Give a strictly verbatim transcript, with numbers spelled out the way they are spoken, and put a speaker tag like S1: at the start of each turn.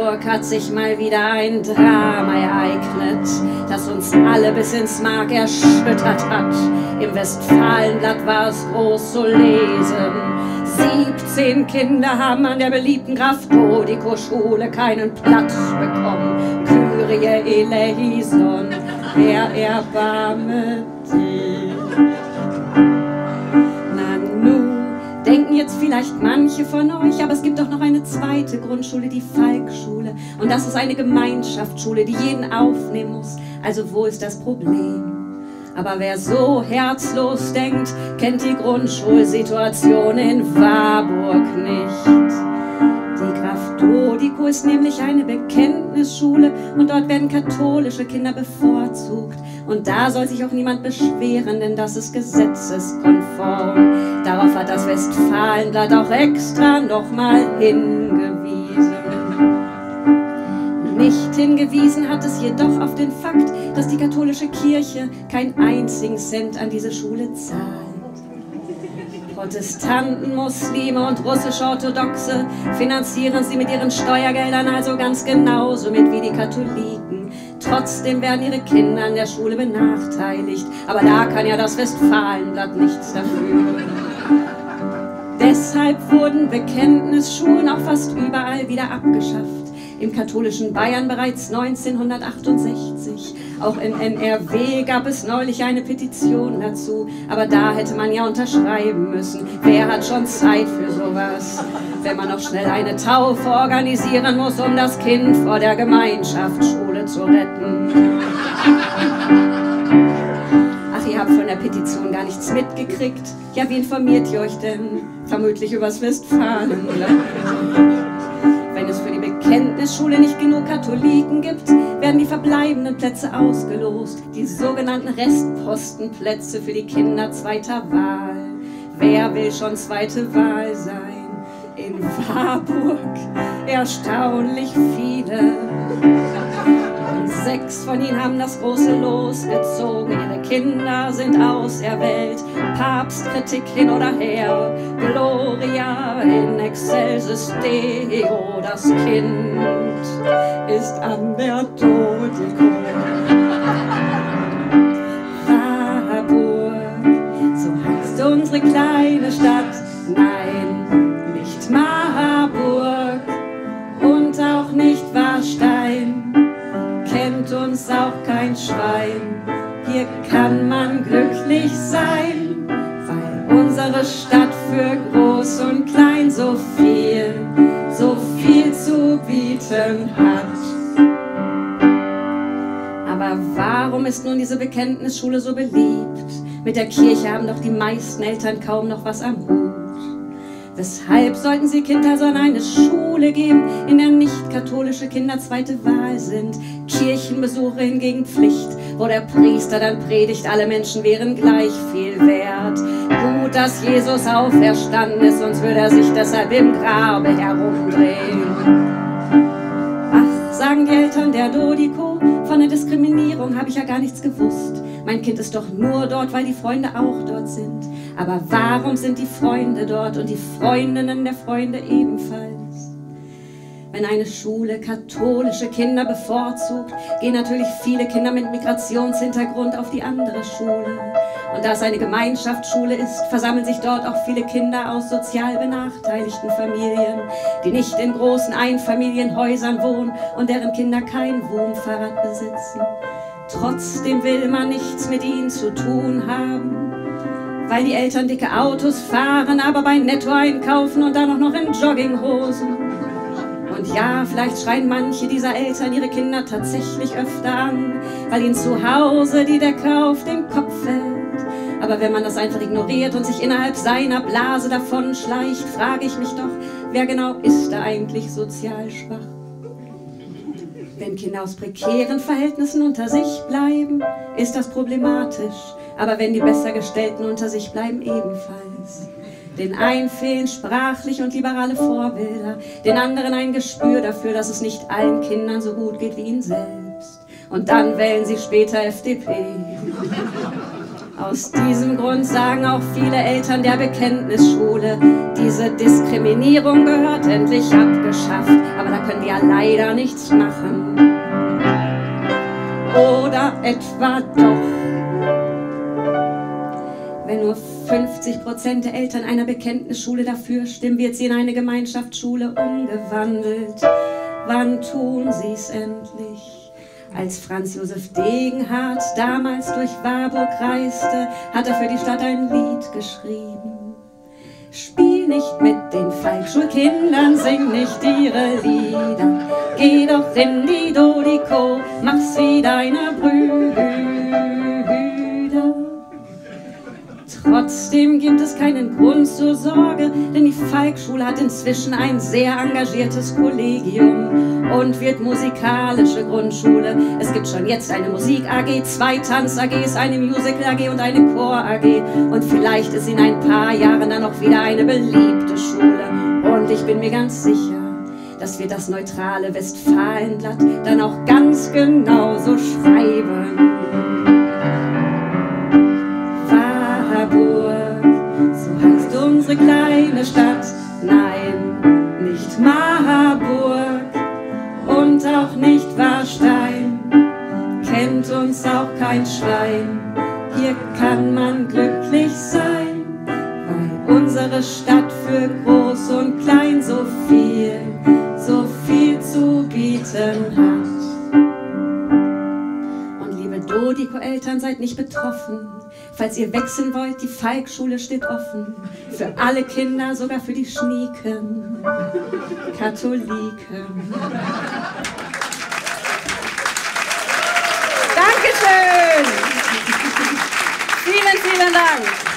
S1: Warburg hat sich mal wieder ein Drama ereignet, das uns alle bis ins Mark erschüttert hat. Im Westfalenblatt war es groß zu lesen. siebzehn Kinder haben an der beliebten Graf-Dodico-Schule keinen Platz bekommen. Kyrie eleison, Herr, erbarme dich. Denken jetzt vielleicht manche von euch, aber es gibt doch noch eine zweite Grundschule, die Falkschule. Und das ist eine Gemeinschaftsschule, die jeden aufnehmen muss. Also wo ist das Problem? Aber wer so herzlos denkt, kennt die Grundschulsituation in Warburg nicht. Die Graf Dodico ist nämlich eine Bekenntnisschule und dort werden katholische Kinder bevorzugt. Und da soll sich auch niemand beschweren, denn das ist gesetzeskonform. Darauf hat das Westfalenblatt auch extra nochmal hingewiesen. Nicht hingewiesen hat es jedoch auf den Fakt, dass die katholische Kirche keinen einzigen Cent an diese Schule zahlt. Protestanten, Muslime und russisch-Orthodoxe finanzieren sie mit ihren Steuergeldern also ganz genauso mit wie die Katholiken. Trotzdem werden ihre Kinder an der Schule benachteiligt, aber da kann ja das Westfalenblatt nichts dafür. Deshalb wurden Bekenntnisschulen auch fast überall wieder abgeschafft. Im katholischen Bayern bereits neunzehnhundertachtundsechzig. Auch in N R W gab es neulich eine Petition dazu, aber da hätte man ja unterschreiben müssen. Wer hat schon Zeit für sowas? Wenn man noch schnell eine Taufe organisieren muss, um das Kind vor der Gemeinschaftsschule zu retten. Ach, ihr habt von der Petition gar nichts mitgekriegt? Ja, wie informiert ihr euch denn? Vermutlich übers Westfalenblatt. Wenn es für die Bekenntnisschule nicht genug Katholiken gibt, werden die verbleibenden Plätze ausgelost. Die sogenannten Restpostenplätze für die Kinder zweiter Wahl. Wer will schon zweite Wahl sein? In Warburg erstaunlich viele. Und sechs von ihnen haben das große Los gezogen. Ihre Kinder sind auserwählt. Papstkritik hin oder her. Gloria in excelsis Deo. Das Kind ist an der Dodico. Warburg, so heißt unsere kleine Stadt. Nein, nicht Marburg und auch nicht Warstein. Kennt uns auch kein Schwein. Hier kann man glücklich sein, weil unsere Stadt für Groß und Klein so viel, so viel zu bieten hat. Aber warum ist nun diese Bekenntnisschule so beliebt? Mit der Kirche haben doch die meisten Eltern kaum noch was am Hut. Weshalb sollten sie Kinder so an eine Schule geben, in der nicht katholische Kinder zweite Wahl sind? Kirchenbesuche hingegen Pflicht, wo der Priester dann predigt, alle Menschen wären gleich viel wert. Gut, dass Jesus auferstanden ist, sonst würde er sich deshalb im Grabe herumdrehen. Ach, sagen die Eltern der Dodico, von der Diskriminierung habe ich ja gar nichts gewusst. Mein Kind ist doch nur dort, weil die Freunde auch dort sind. Aber warum sind die Freunde dort und die Freundinnen der Freunde ebenfalls? Wenn eine Schule katholische Kinder bevorzugt, gehen natürlich viele Kinder mit Migrationshintergrund auf die andere Schule. Und da es eine Gemeinschaftsschule ist, versammeln sich dort auch viele Kinder aus sozial benachteiligten Familien, die nicht in großen Einfamilienhäusern wohnen und deren Kinder kein Wohnfahrrad besitzen. Trotzdem will man nichts mit ihnen zu tun haben, weil die Eltern dicke Autos fahren, aber bei Netto einkaufen und dann auch noch in Jogginghosen. Und ja, vielleicht schreien manche dieser Eltern ihre Kinder tatsächlich öfter an, weil ihnen zu Hause die Decke auf den Kopf fällt. Aber wenn man das einfach ignoriert und sich innerhalb seiner Blase davonschleicht, frage ich mich doch, wer genau ist da eigentlich sozial schwach? Wenn Kinder aus prekären Verhältnissen unter sich bleiben, ist das problematisch. Aber wenn die Bessergestellten unter sich bleiben, ebenfalls. Den einen fehlen sprachlich und liberale Vorbilder, den anderen ein Gespür dafür, dass es nicht allen Kindern so gut geht wie ihnen selbst. Und dann wählen sie später F D P. Aus diesem Grund sagen auch viele Eltern der Bekenntnisschule, diese Diskriminierung gehört endlich abgeschafft. Aber da können wir ja leider nichts machen. Oder etwa doch. Wenn nur fünfzig Prozent der Eltern einer Bekenntnisschule dafür stimmen, wird sie in eine Gemeinschaftsschule umgewandelt. Wann tun sie's endlich? Als Franz Josef Degenhardt damals durch Warburg reiste, hat er für die Stadt ein Lied geschrieben. Spiel nicht mit den Volksschulkindern, sing nicht ihre Lieder. Geh doch in die Dodiko, mach's wie deine Brüder. Trotzdem gibt es keinen Grund zur Sorge, denn die Falkschule hat inzwischen ein sehr engagiertes Kollegium und wird musikalische Grundschule. Es gibt schon jetzt eine Musik-A G, zwei Tanz-A Gs, eine Musical-A G und eine Chor-A G. Und vielleicht ist in ein paar Jahren dann auch wieder eine beliebte Schule. Und ich bin mir ganz sicher, dass wir das neutrale Westfalenblatt dann auch ganz genauso schreiben. So heißt unsere kleine Stadt, nein, nicht Marburg und auch nicht Warstein, kennt uns auch kein Schwein, hier kann man glücklich sein, weil unsere Stadt für Groß und Klein so viel, so viel zu bieten hat. Und liebe Dodiko-Eltern, seid nicht betroffen. Falls ihr wechseln wollt, die Falkschule steht offen. Für alle Kinder, sogar für die Schnieken, Katholiken. Dankeschön! Vielen, vielen Dank!